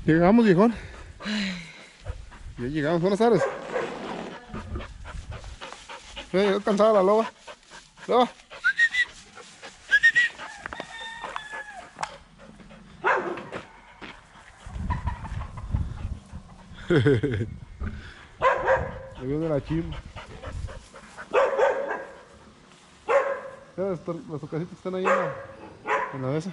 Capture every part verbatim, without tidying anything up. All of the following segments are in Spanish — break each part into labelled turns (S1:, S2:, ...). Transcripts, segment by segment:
S1: Llegamos, viejón. Ya llegamos, buenas tardes. Ya llegó cansada la loba. Loba. Le viene la chim. Las, las ocasitas están ahí en la, en la mesa.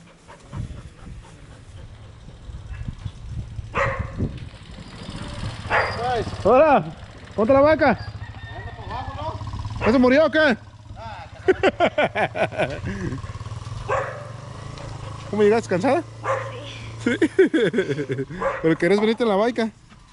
S1: Hola, ¿dónde la vaca?
S2: Anda para abajo, ¿no?
S1: ¿Ya se murió o qué?
S2: Ah,
S1: ¿Cómo llegaste? ¿Cansada? Sí. ¿Sí? ¿Pero querés venirte en la baica?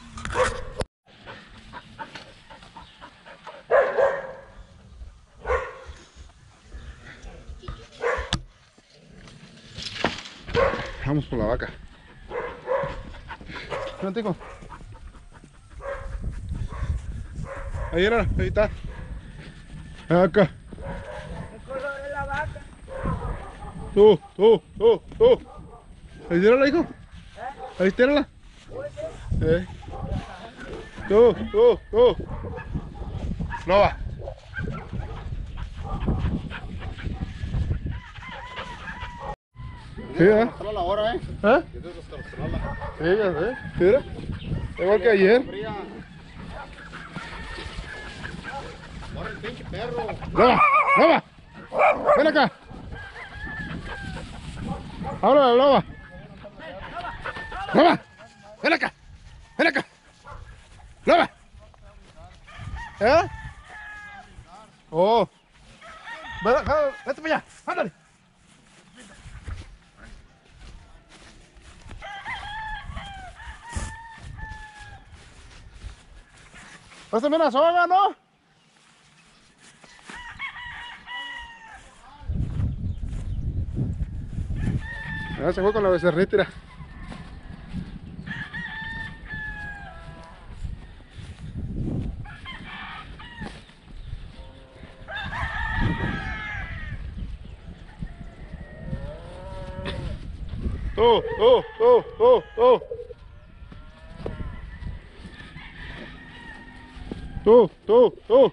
S1: Vamos por la vaca. Ven, tico. Ahí era, ahí está. Acá.
S2: el color de la vaca.
S1: Tú, tú, tú, tú. Ahí tírala, hijo. Ahí tírala. Eh. Tú, tú, tú. No va. Sí, ¿eh?
S2: la hora, ¿eh?
S1: ¿Eh?
S2: Tienes hasta controlarla.
S1: Sí, ya sé. Mira. Igual que ayer.
S2: Fría. Ahora el pinche perro.
S1: ¡Loba! ¡Loba! ¡Ven acá! ¡Háblale, loba! ¡Loba! ¡Ven acá! ¡Ven acá! ¡Loba! ¿Eh? ¡Oh! ¡Ven acá! ¡Vete para allá! ¡Ándale! ¡Pásame una soga, ¿no? Ya se fue con la becerrita. Tú, tú, tú, tú, tú. Tú, tú, tú.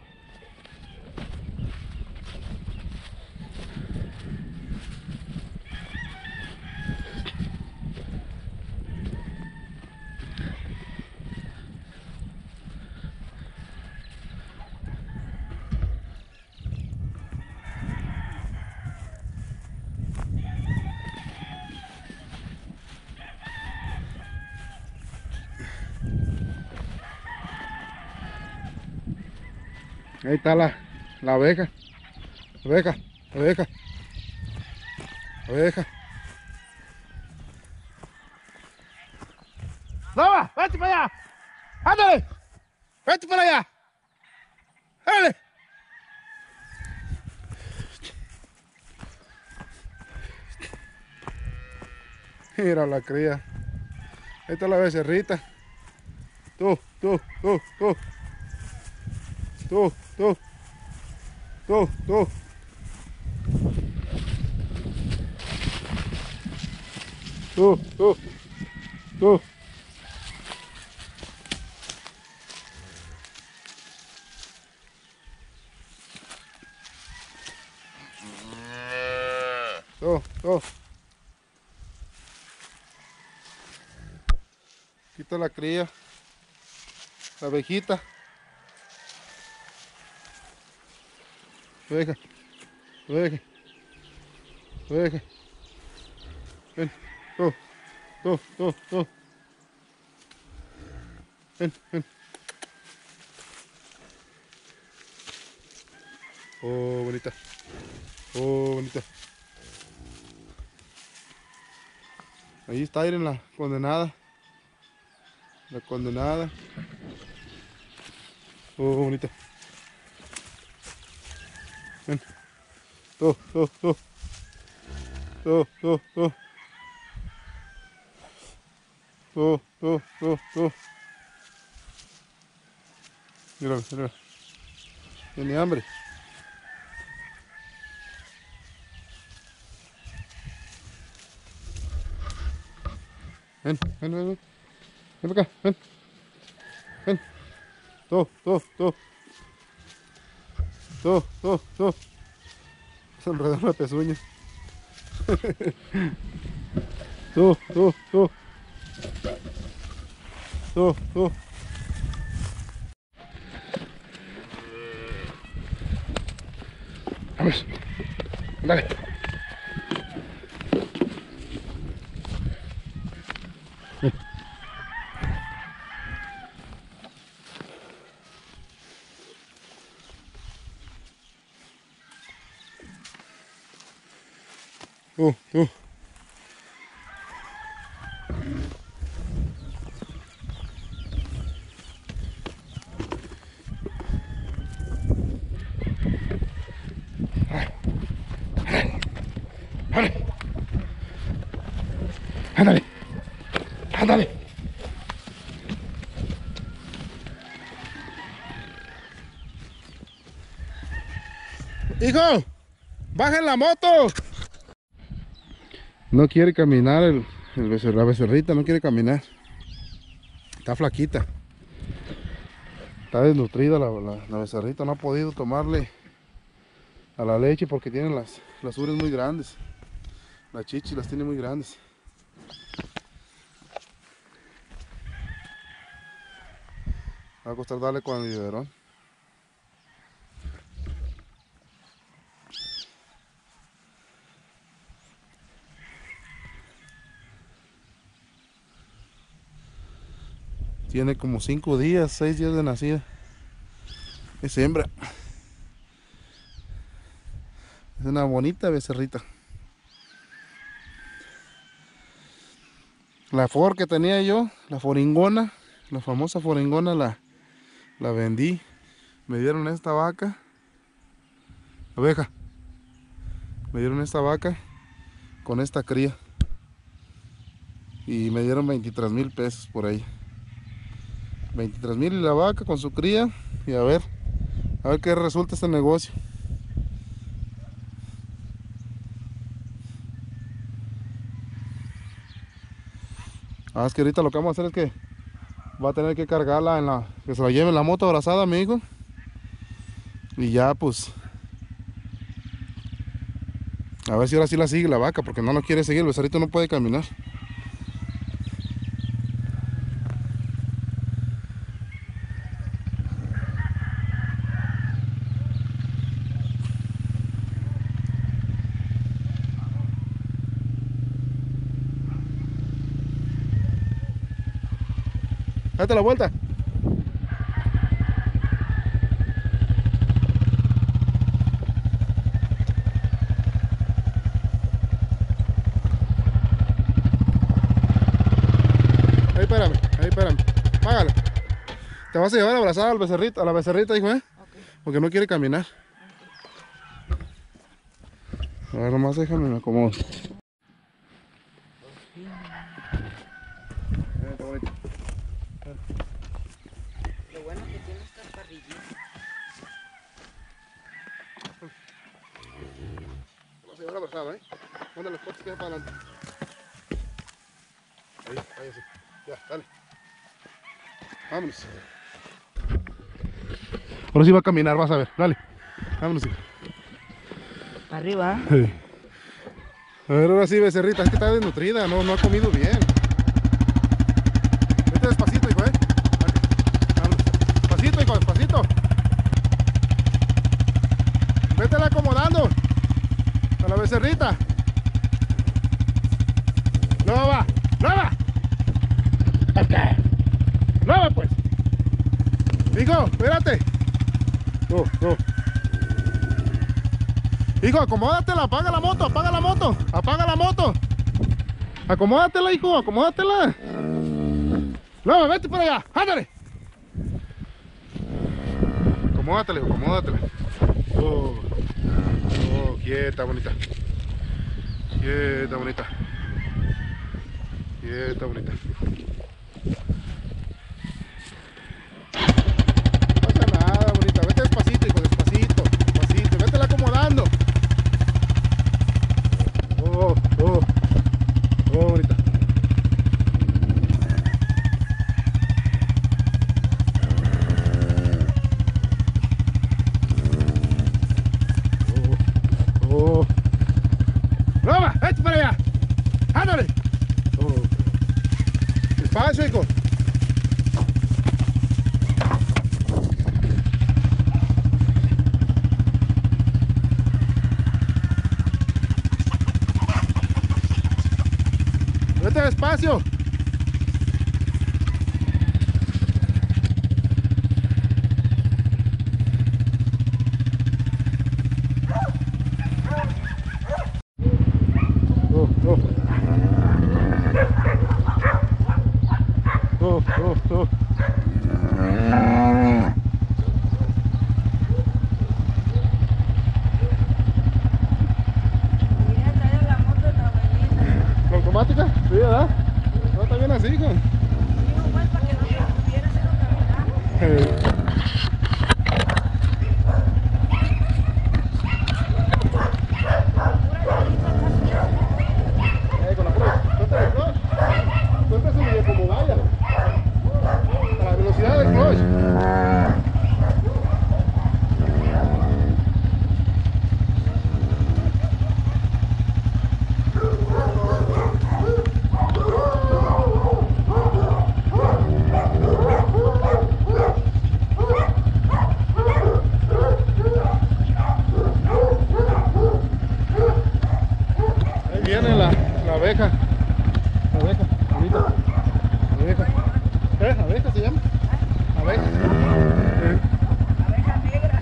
S1: Ahí está la, la abeja. Abeja, abeja. Abeja. ¡Loba! ¡Vete para allá! ¡Ándale! ¡Vete para allá! ¡Ándale! Mira la cría. Ahí está la becerrita. Tú, tú, tú, tú. Tú, tú. Tú, tú. Tú, tú. Tú. Tú, tú. Quita la cría. La abejita. Abeja. Abeja. Abeja. Ven. Tú. Tú, tú, tú. Ven, ven. Oh, bonita. Oh, bonita. Ahí está, miren la condenada. La condenada. Oh, bonita. Ven. Tú, tú, tú. Tú, tú, tú. Tú, tú, tú, tú. Mira, mira. Tiene hambre. Ven, ven, ven, ven. Ven para acá, ven. Ven. Tú, tú, tú. Tú, tú, tú. Se enredó la pezuña. Tú, tú, tú. Tú, tú. Vamos. Dale. Tú, tú. Ándale. Ándale. Ándale. Hijo, baja en la moto. No quiere caminar el, el becer, la becerrita, no quiere caminar. Está flaquita. Está desnutrida la, la, la becerrita, no ha podido tomarle a la leche porque tiene las, las ubres muy grandes. Las chichis las tiene muy grandes. Va a costar darle con el biberón. Tiene como cinco días, seis días de nacida. Es hembra. Es una bonita becerrita. La for que tenía yo, la foringona, la famosa foringona, la, la vendí. Me dieron esta vaca. Oveja. Me dieron esta vaca con esta cría. Y me dieron veintitrés mil pesos por ahí. veintitrés mil y la vaca con su cría. Y a ver, a ver qué resulta este negocio. Ah, es que ahorita lo que vamos a hacer es que va a tener que cargarla en la, que se la lleve en la moto abrazada, mi hijo. Y ya pues, a ver si ahora sí la sigue la vaca, porque no lo quiere seguir, el becerrito no puede caminar. Date la vuelta. Ahí espérame, ahí espérame. Págale. Te vas a llevar a abrazar al becerrito, a la becerrita, hijo, ¿eh? Okay. Porque no quiere caminar. Okay. A ver, nomás déjame, me acomodo.
S3: Lo bueno que tiene estas parrillitas.
S1: Vamos a llevar abrazada, ¿eh? Manda los coches que para adelante. Ahí, ahí así. Ya, dale. Vámonos. Ahora sí va a caminar, vas a ver. Dale. Vámonos.
S3: Para arriba.
S1: Sí. A ver, ahora sí, becerrita. Es que está desnutrida, no, no ha comido bien. Vete despacito, hijo, ¿eh? Vale. Vámonos. Despacito, hijo, despacito. Vétela acomodando a la becerrita. No va, no va. Okay. No va, pues. Hijo, espérate. Tú, tú. Hijo, acomódatela, apaga la moto, apaga la moto, apaga la moto. Acomódatela, hijo, acomódatela. No, vete para allá, ándale. Acomódatela, hijo, acomódatela. Oh, oh, quieta, bonita. Quieta, bonita. Quieta, bonita. No pasa nada, bonita. Vete despacito, hijo, despacito. Despacito, vétela acomodando. Oh, oh. Oh, bonita. Broma, vete para allá. Ándale. Oh. Despacio, hijo. Vete despacio. Oh, oh. Oh, oh, oh.
S3: Mira, trae la moto de la abuelita.
S1: ¿La automática? Sí, ¿verdad? No, está bien así, hijo.
S3: Digo, pues, para que no se pudiera hacer caminar.
S1: Eh. Eh, con la pura, suéltale el clutch. Suéltase como vaya. A la velocidad del clutch. Ahí viene la, la abeja. La abeja, ahorita. La abeja. ¿Eh? ¿Abeja se llama? Abeja. Eh.
S3: Abeja negra.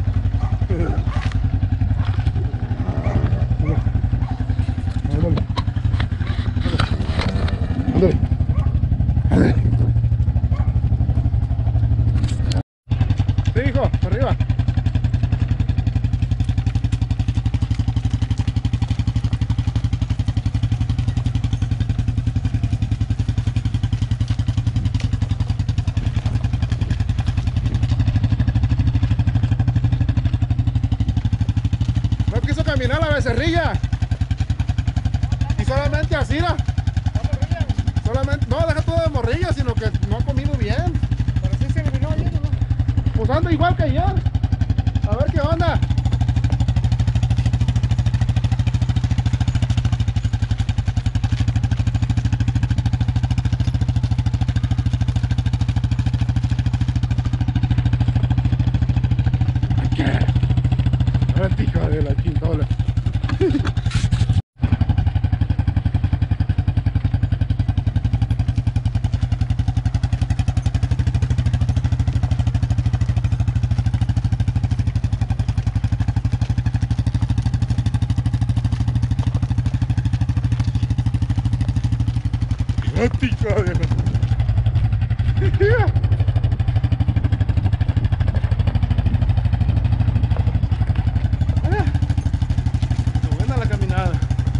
S1: Ándale. Ándale. Ándale. Sí, hijo, arriba. No quiso caminar la becerrilla. Y solamente así, ¿no? Solamente, no, deja todo de morrilla, sino que no ha comido bien.
S2: Pero sí se eliminó ayer, ¿no?
S1: Pues anda igual que ayer. A ver qué onda. ¿Qué? Hija de la quintola. Hija de la... Buena la caminada.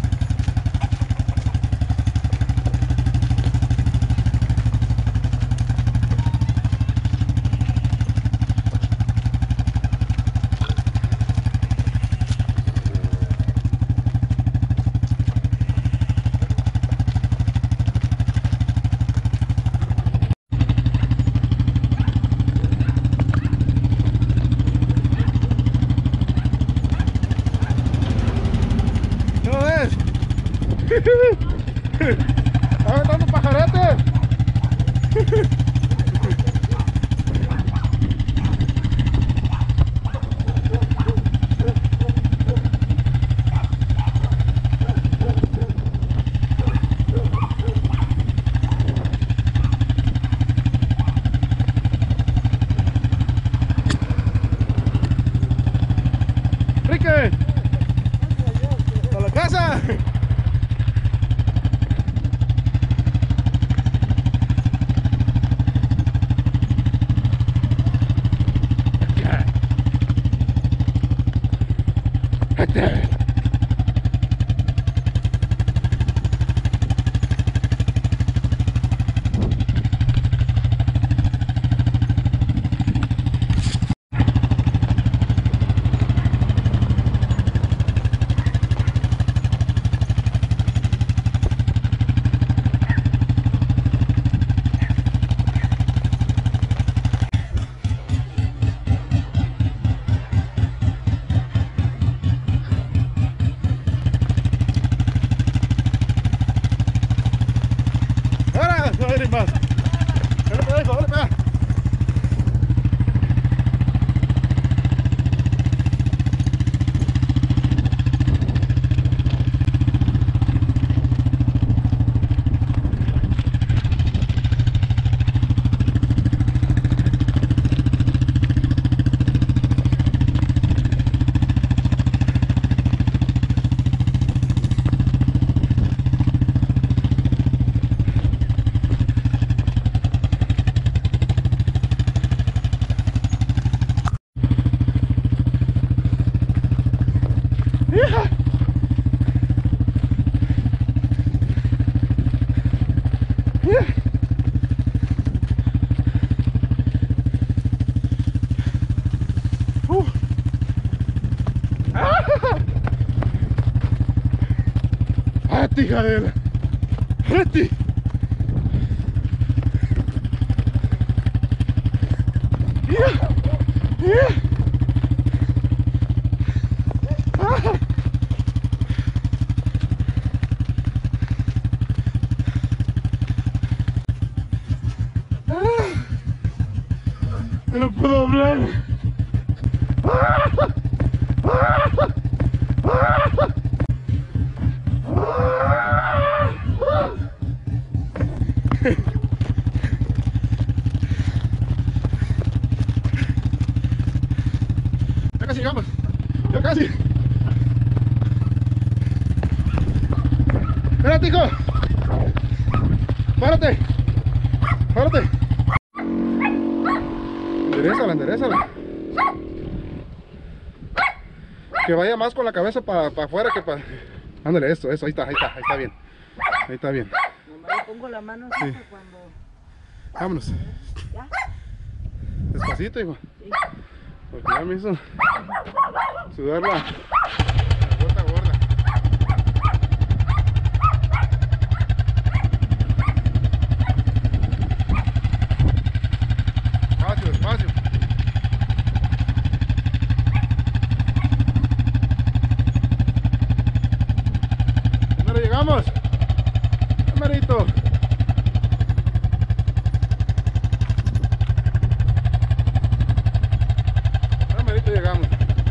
S1: ¿No ves? ¡Está aventando pajaretes! ¡Rique! ¡A la casa! ¡Vete, hija de la! ¡Vete! ¡Ya! ¡Ya! ¡Ah! No puedo hablar. Ya casi llegamos. Ya casi. Espérate, hijo. Párate. Párate. Enderezala, enderezala. Que vaya más con la cabeza para pa afuera que para... Ándale, eso, eso, ahí está, ahí está, ahí está bien. Ahí está bien.
S3: Nomás le pongo la mano así
S1: Sí.
S3: para cuando...
S1: Vámonos.
S3: ¿Ya?
S1: Despacito, hijo.
S3: Sí.
S1: Porque ya me hizo sudar la, la gota gorda. Despacio, despacio. ¿Dónde llegamos? Camarito. Camarito llegamos.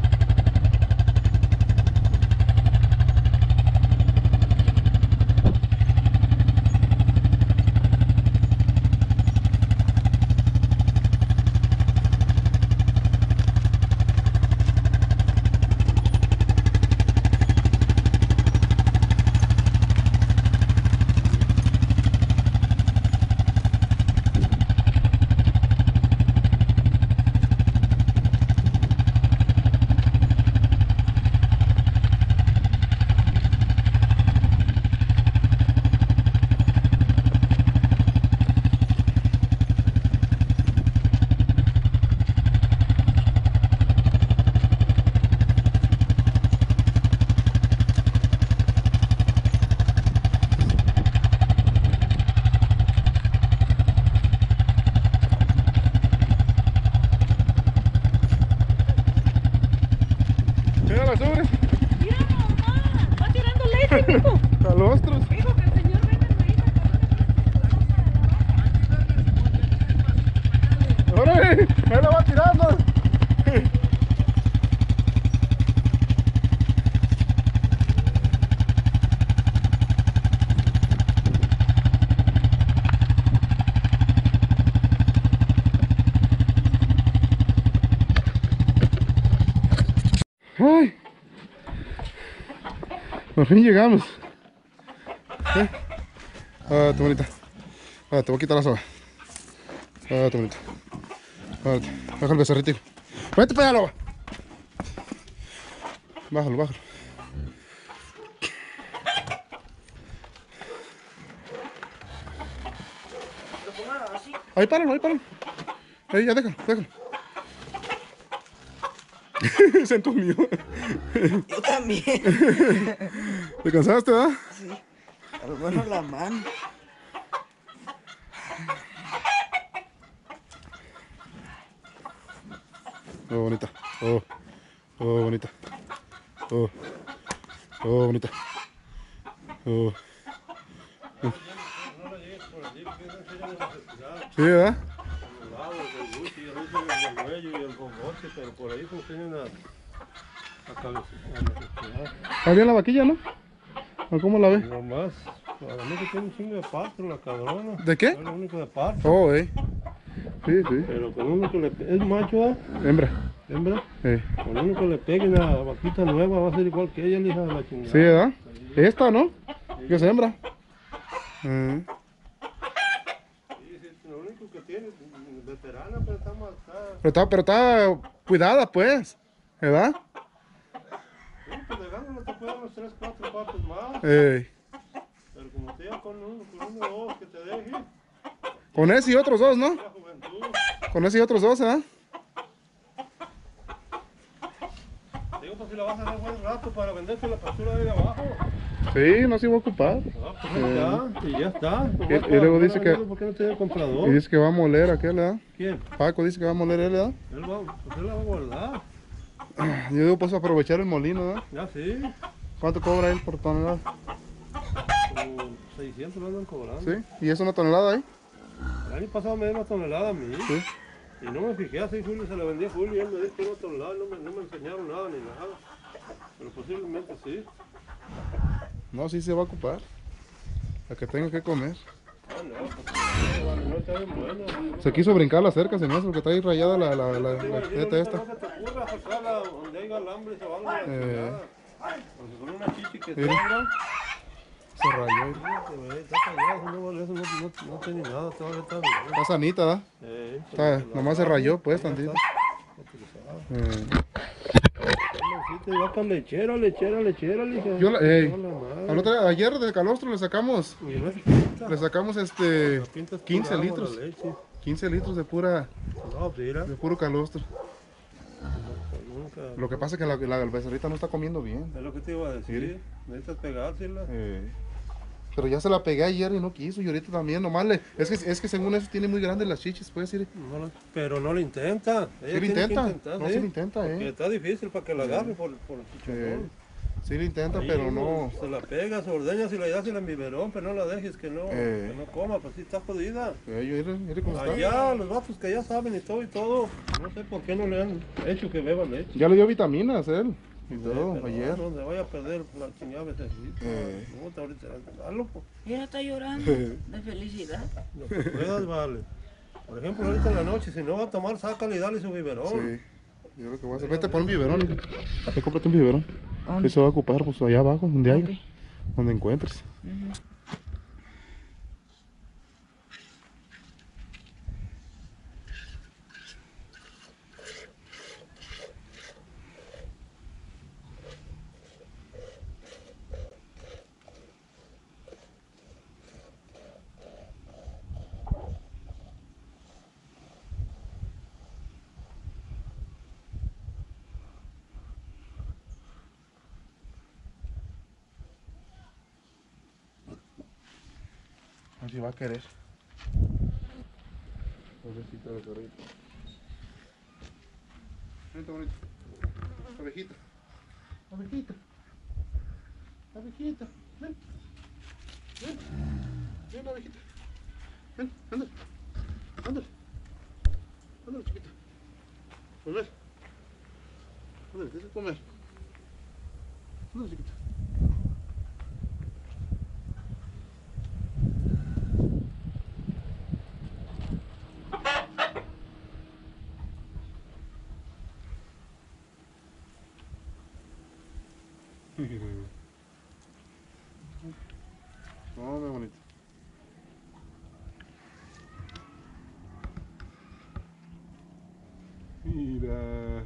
S1: Mira las ubres,
S4: Mira mamá, va tirando leche, mijo.
S1: calostros.
S4: Dijo que el señor vende el maíz a
S1: ¡Órale! ¡Ahí la va tirando! ¡Ay! Por fin llegamos. ¿Eh? Ah, tu bonita. Ah, te voy a quitar la soga. Ah, tu bonita. Párate, baja el becerrito. Vete para allá, loba. Bájalo, bájalo.
S3: Lo pongo así.
S1: Ahí páralo, ahí páralo. Ahí, ya déjalo, déjalo. Se entumió.
S3: Yo también.
S1: ¿Te cansaste, verdad?
S3: Sí. Pero bueno, la mano.
S1: Oh, bonita. Oh, oh, bonita. Oh, oh, bonita. Oh. Sí, ¿verdad?
S2: Pero por ahí como tienen la, la cabeza.
S1: ¿Está bien la vaquilla, no? ¿O cómo la ve?
S2: Nomás, para mí que tiene un chingo de parto la cabrona.
S1: ¿De qué?
S2: Es lo único de parto.
S1: Oh, eh. Sí, sí.
S2: Pero con uno que le pe- es macho, ¿eh?
S1: Hembra.
S2: Hembra.
S1: Eh.
S2: Con uno que le peguen a la vaquita nueva va a ser igual que ella, la hija de la chingada.
S1: Sí, ¿verdad? Esta, ¿no? Que es hembra. Mm.
S2: Sí, sí, lo único que tiene, veterana, pero está mal. Está...
S1: Pero está, pero está cuidada, pues. ¿Verdad?
S2: Sí, pues de gano no te pueden unos tres, cuatro partos más.
S1: Eh.
S2: Pero como te digo, con uno, con uno o dos que te deje,
S1: Con ese y otros dos, ¿no?
S2: la juventud.
S1: Con ese y otros dos, ¿verdad?
S2: Te digo, pues si la vas a dar buen rato para venderte la pastura de ahí abajo.
S1: Sí, no se iba a ocupar.
S2: Ah, pues ahí está, y ya está.
S1: Y- y luego dice que-
S2: ¿Por qué no tiene comprador?
S1: Y dice que va a moler aquel, ¿verdad?
S2: ¿Quién?
S1: Paco dice que va a moler él, ¿verdad?
S2: Él va, pues él la va a guardar.
S1: Yo digo, pues aprovechar el molino, ¿verdad?
S2: Ya sí,
S1: ¿Cuánto cobra él por tonelada?
S2: como seiscientos lo andan cobrando.
S1: ¿Sí? ¿Y es una tonelada ahí?
S2: El año pasado me dio una tonelada a mí.
S1: Sí.
S2: Y no me fijé, así Julio se la vendía a Julio y él me dijo que era una tonelada, no me, no me enseñaron nada ni nada. Pero posiblemente sí.
S1: No, sí se va a ocupar. La que tenga que comer.
S2: Ah, no, pues vale, no está bien bueno.
S1: Se quiso brincar la cerca, se me hace, porque está ahí rayada la, la, la,
S2: Te iba a
S1: la
S2: decir,
S1: jeta
S2: ahorita
S1: esta.
S2: no se te ocurra sacarla donde haya alambre o algo.
S1: Eh.
S2: Porque con una chichi que
S1: Mira.
S2: sobra,
S1: Se rayó.
S2: fíjate, güey, está callado, no vale eso, no, no, no tiene nada, todavía está bien.
S1: Está sanita, ¿verdad?
S2: Eh,
S1: Está-
S2: pero
S1: nomás se
S2: la-
S1: rayó, pues,
S2: ya
S1: tantito.
S2: está utilizada.
S1: Eh,
S2: Sí, te va para lechera, lechera, lechera, le dije.
S1: Yo la- ey,
S2: Hola, madre.
S1: al otro- ayer de calostro le sacamos,
S2: Y no es pinta.
S1: le sacamos este
S2: La pinta es pura
S1: quince
S2: agua,
S1: litros.
S2: la leche.
S1: quince litros de pura,
S2: No, pues mira,
S1: de puro calostro.
S2: nunca.
S1: Lo que pasa es que la, la becerrita no está comiendo bien.
S2: Es lo que te iba a decir.
S1: Mire.
S2: Necesitas pegársela.
S1: Eh, pero ya se la pegué ayer y no quiso, y ahorita también, nomás le, es que, es que según eso tiene muy grandes las chichis, puedes decir.
S2: No lo- pero no lo intenta.
S1: Sí
S2: Ella
S1: lo
S2: tiene que
S1: intenta,
S2: intentar,
S1: no,
S2: ¿sí?
S1: sí lo intenta,
S2: Porque
S1: eh.
S2: está difícil para que la agarre por, por el chicharrón.
S1: Sí lo intenta,
S2: Ahí
S1: pero
S2: uno
S1: no.
S2: Se la pega, se ordeña si la das en el biberón, pero no la dejes que no,
S1: Eh.
S2: que no coma, pues sí está jodida.
S1: Eh, yo, mire, mire cómo está.
S2: Allá, los vatos que ya saben y todo y todo, no sé por qué no le han hecho que beba leche.
S1: Ya le dio vitaminas él. Y todo,
S2: Pero
S1: ayer.
S2: donde vaya a perder la chingada becerrita.
S1: Eh.
S2: No, te ahorita, dalo, pues,
S3: Mira, está llorando de felicidad.
S2: lo que puedas, vale. Por ejemplo, ahorita en la noche, si no va a tomar, sácale y dale su biberón.
S1: Sí. Yo lo que voy a hacer. Vete, pon un biberón. hijo. Ve, cómprate un biberón.
S3: ¿Dónde?
S1: Eso va a ocupar, pues allá abajo, donde haya.
S3: Ok.
S1: Donde encuentres.
S3: Ujú.
S1: A ver si va a querer. Pobrecita de perrito. Vente, bonito. Abejita. Abejita. Abejita. Ven. Ven. Ven, abejita. Ven, ándale. Ándale. Ándale, chiquita. Comer. Ándale, tienes que comer. Ándale, chiquita. No, muy bonito. Mira.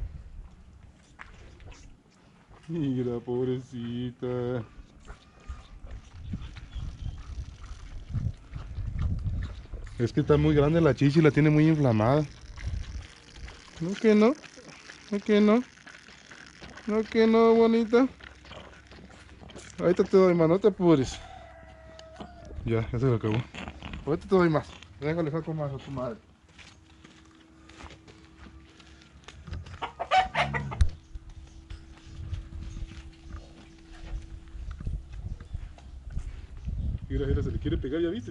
S1: Mira, pobrecita. Es que está muy grande la chichi y la tiene muy inflamada. ¿No que no? ¿No que no? ¿No que no, bonita? Ahorita te doy más, no te apures. Ya, ya se lo acabó. Ahorita te doy más. Déjale, saco más a tu madre. Mira, mira, se le quiere pegar, ¿ya viste?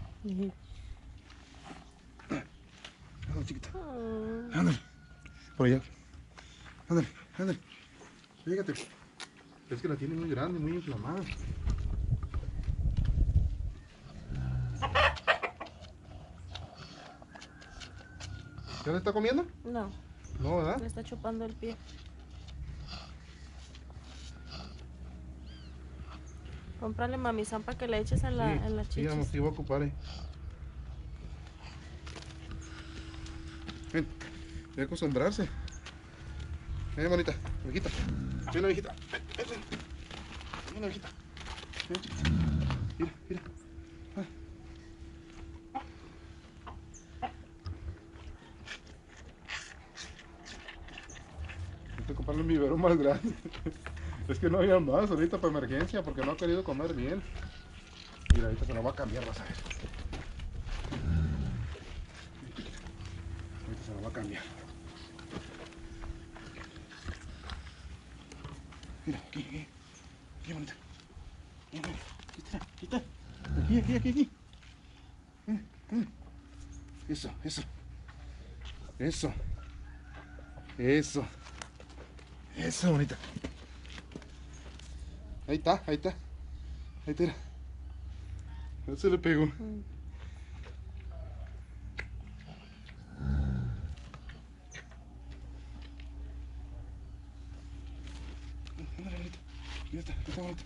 S1: Ándale, chiquita. Ándale. Por allá. Ándale, ándale. Fíjate. Es que la tiene muy grande, muy inflamada. ¿Ya le está comiendo?
S3: No,
S1: No, ¿verdad?
S3: le está chupando el pie. Cómprale mamizán para que le eches en la, en las
S1: sí,
S3: chichis.
S1: vamos, sí, voy a ocupar ahí. Ven, voy a acostumbrarse. Ven, bonita, viejita. Ven, una viejita. Ven, ven, ven. Ven, una viejita. Ven, chiquita. Mira, mira. Ah. Hay que comprarle un biberón más grande. Es que no había más ahorita para emergencia porque no ha querido comer bien. Mira, ahorita se lo va a cambiar, vas a ver. Ahorita se lo va a cambiar. Mira, aquí, aquí. Aquí, bonita. Mira, aquí está, aquí está. Aquí, aquí, aquí, aquí. Eso, eso. Eso. Eso. Eso, bonita. Ahí está, ahí está. Ahí está. No se le pegó. Mm. Ahí está, ahí está bonito.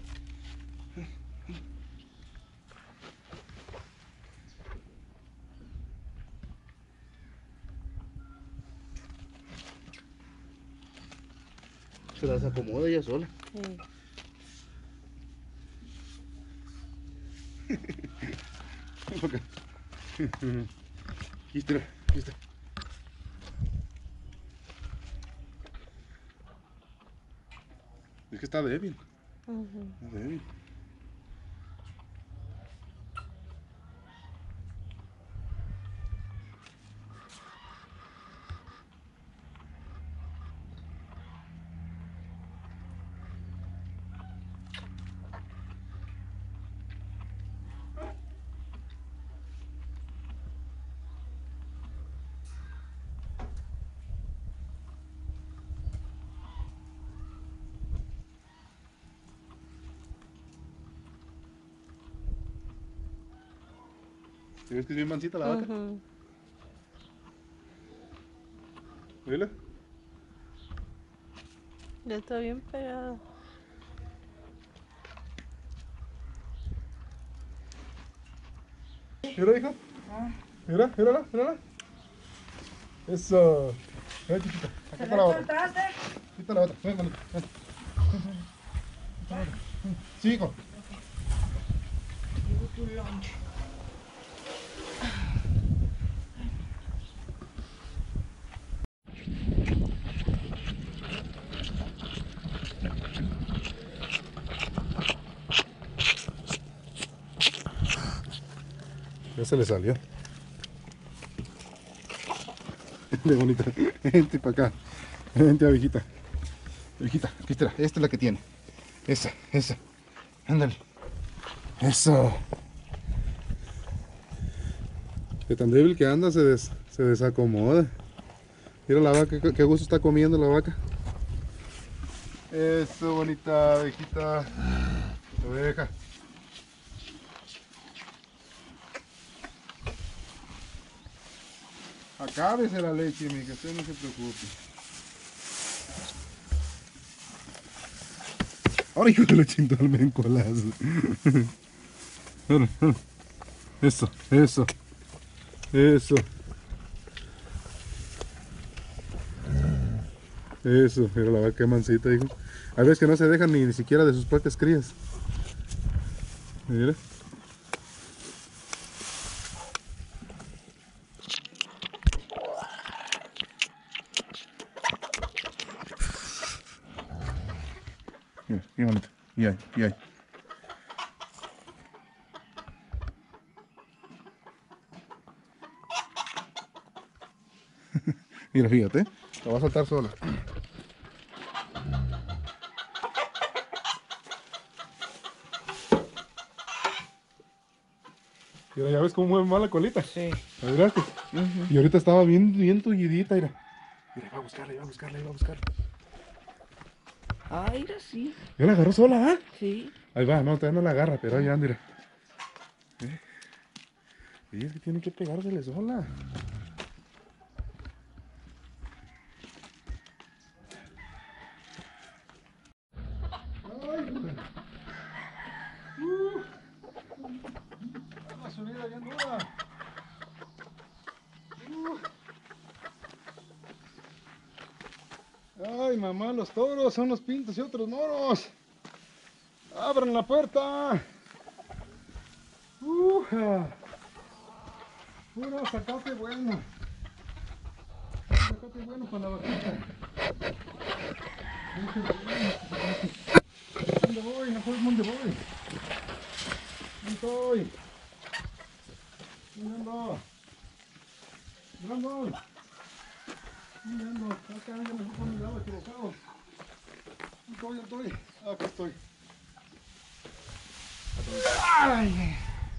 S1: Se las acomoda ella sola. Sí. Aquí está, aquí está. Es que está débil. Uh-huh. Está débil. ¿Ves que es bien mansita la vaca? Uh-huh. ¿Mira?
S4: Ya está bien pegada.
S1: Mira, hija. Ah. Mira, mírala, mírala. Eso. Ven, chiquita. Aquí está la otra. Aquí está la otra. Ven, manito. Ven. Sí, hijo. Ya se le salió. De bonita. Vente para acá. Vente, abejita. Abejita, aquí está. Esta es la que tiene. Esa, esa. Ándale. Eso. De tan débil que anda se, des, se desacomoda. Mira la vaca, qué gusto está comiendo la vaca. Eso, bonita abejita. Oveja. Acábese la leche, mi, que usted no se preocupe. Ahora, hijo de la chingada, me encolazo. Eso, eso. Eso. Eso, mira la vaca mansita, hijo. Hay veces que no se dejan ni, ni siquiera de sus propias crías. Mira. Mira, qué bonito. Y ahí, y ahí. Mira, fíjate, la va a saltar sola. Mira, ya ves cómo mueve mal la colita.
S3: Sí.
S1: ¿La miraste? Uh-huh. Y ahorita estaba bien, bien tullidita, mira. Mira, va a buscarla, va a buscarla, va a buscarla.
S3: Ah, mira, sí.
S1: Ya la agarró sola, ¿ah? ¿eh?
S3: Sí.
S1: Ahí va, no, todavía no la agarra, pero ahí anda, mira. ¿Eh? Y es que tiene que pegársele sola. Ay, uh, la subida bien dura. Uh. Ay, mamá, los toros son los pintos y otros moros. ¡Abran la puerta! ¡Uh! ¡Puro sacate bueno! Sacate bueno para la vaquita. ¿Dónde voy? No puedo, ¿dónde voy? ¿Dónde estoy? ¿Dónde ando? ¿Dónde ando? ¿Dónde ando? Acá ya me fui por mi lado equivocado. ¿Dónde estoy? ¿Dónde estoy? Acá estoy. ¡Ay!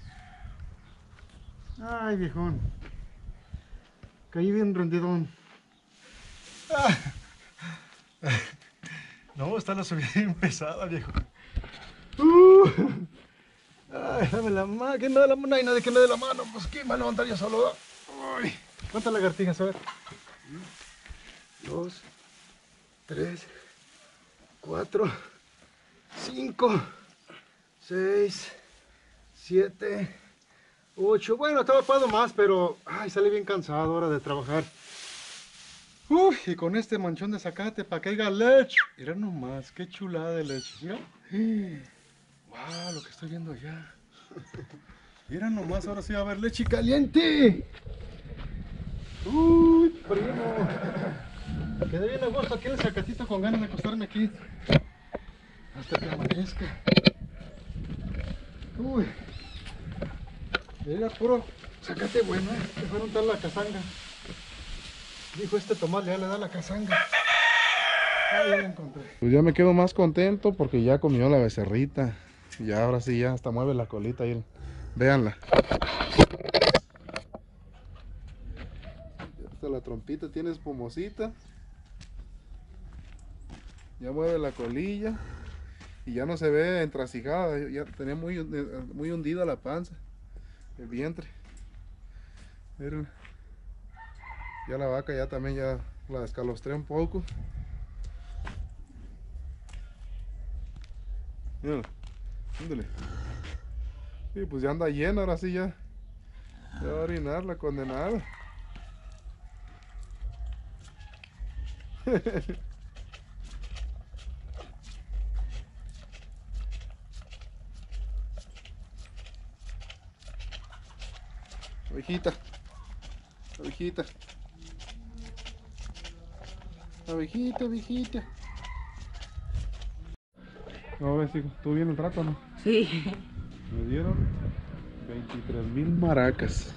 S1: ¡Ay, viejón! Caí bien rendidón. ¡Ah! No, está la subida bien pesada, viejo. Uh, ay, dame la mano, que no de la mano, no hay nadie que me dé la mano, pues quién va a levantar yo solo. Uy, ¿cuántas lagartijas? A ver. Dos, tres, cuatro, cinco, seis, siete, ocho. Bueno, estaba parado más, pero ay, salí bien cansado ahora de trabajar. Uy, y con este manchón de zacate para que haya leche. Mira nomás, qué chulada de leche. Mira. Wow, lo que estoy viendo allá. Mira nomás, ahora sí va a haber leche caliente. Uy, primo. Quedé bien a gusto aquí en el zacatito con ganas de acostarme aquí. Hasta que amanezca. Uy. Mira, puro zacate bueno. Que fueron tal la casanga. Dijo este Tomás, ya le da la casanga. Ah, ya la encontré. Pues ya me quedo más contento porque ya comió la becerrita. Y ahora sí, ya hasta mueve la colita ahí. Véanla. Hasta la trompita tiene espumosita. Ya mueve la colilla. Y ya no se ve entrasijada. Ya tenía muy, muy hundida la panza. El vientre. Miren. Ya la vaca ya también ya la descalostré un poco. Mira, ándale. Y pues ya anda llena, ahora sí ya. Ya va a orinar la condenada. Ovejita. Ovejita. Ovejita, ovejita. No, ves, hijo, ¿estuvo bien el rato, no?
S3: Sí.
S1: Me dieron veintitrés mil maracas.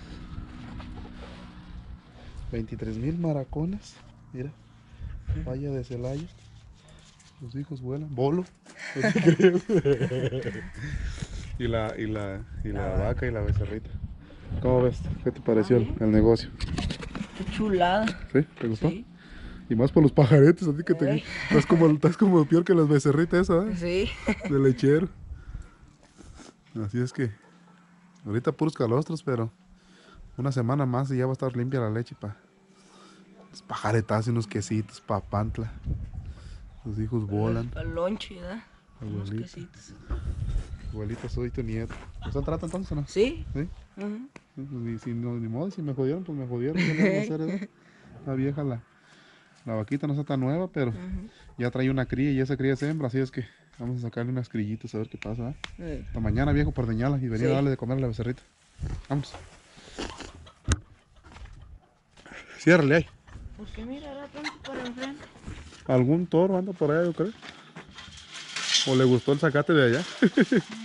S1: veintitrés mil maraconas. Mira. Valla de Celaya. Los hijos vuelan. Bolo. No te creas. y la, y la, y la vaca y la becerrita. ¿Cómo ves? ¿Qué te pareció el, el negocio?
S3: Qué chulada.
S1: ¿Sí? ¿Te gustó?
S3: Sí.
S1: Y más por los pajaretes, así que te,
S3: Ey.
S1: estás como, estás como peor que las becerritas, ¿eh?
S3: Sí.
S1: De lechero. Así es que ahorita puros calostros, pero una semana más y ya va a estar limpia la leche para los pajaretas y unos quesitos para Pantla. Los hijos volan.
S3: Para lonche, ¿verdad? Unos
S1: Abuelita.
S3: quesitos.
S1: Abuelita, soy tu nieto. ¿Usted trata entonces o no?
S3: Sí.
S1: ¿Sí?
S3: Ajá.
S1: Pues ni, si, no, ni modo, si me jodieron, pues me jodieron. ¿Qué le vamos a hacer, eh? Está vieja la, la vaquita, no está tan nueva, pero
S3: Ajá.
S1: ya trae una cría y esa cría es hembra, así es que vamos a sacarle unas crillitas a ver qué pasa, ¿eh?
S3: Eh.
S1: Hasta mañana, viejo, por deñarla y venir
S3: Sí.
S1: a darle de comer a la becerrita. Vamos. Ciérrale ahí.
S3: ¿Por qué mirará tanto para enfrente?
S1: Algún toro anda por allá, yo creo. O le gustó el zacate de allá.